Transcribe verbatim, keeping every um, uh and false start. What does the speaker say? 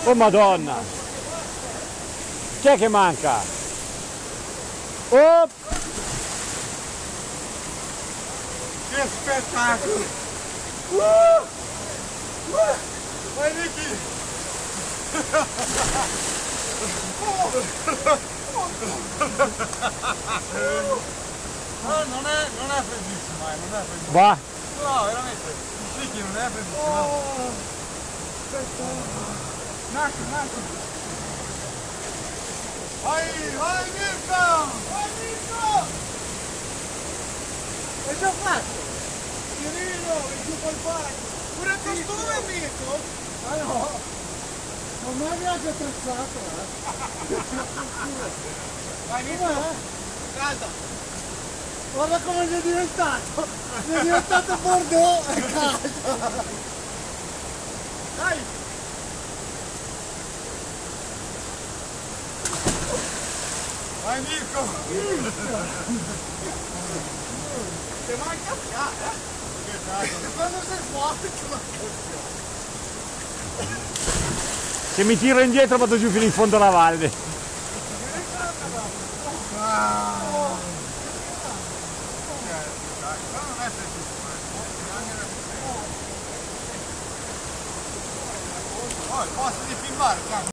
Oh madonna! Chi è che manca? Oh! Che spettacolo! Uh! Uh! Vai Nicky! No, non è, non è freddissima, eh, non è freddissima. Va! No, veramente, Nicky non è freddissima. Oh! Nasce, nasce! Vai, vai Mirko! Vai Mirko! È già fatto! Tirino, è giù col pacco! Pure il costume Mirko! Ah no! Non mi aveva già attrezzato, eh! Vai Mirko! Calda! Guarda come è diventato! È diventato Bordeaux e caldo! Dai! Vai Mirko! Ti manca a fiare, eh? Quando sei fuori ti manca a fiare. Se mi tiro indietro vado giù fino in fondo alla valle. Oh, posso di filmare,